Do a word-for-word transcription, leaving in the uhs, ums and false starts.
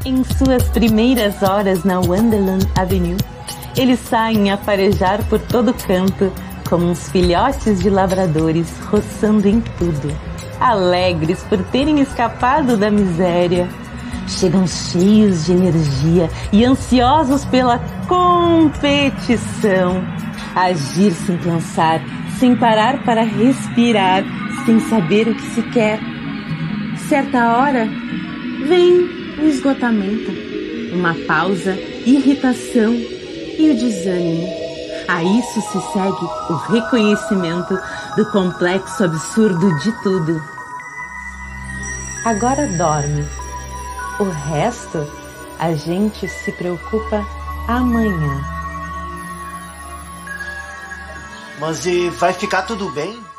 Em suas primeiras horas na Wonderland Avenue, eles saem a farejar por todo canto, como uns filhotes de lavradores roçando em tudo, alegres por terem escapado da miséria. Chegam cheios de energia e ansiosos pela competição. Agir sem pensar, sem parar para respirar, sem saber o que se quer. Certa hora, vem o esgotamento, uma pausa, irritação e o desânimo. A isso se segue o reconhecimento do complexo absurdo de tudo. Agora dorme. O resto, a gente se preocupa amanhã. Mas e vai ficar tudo bem?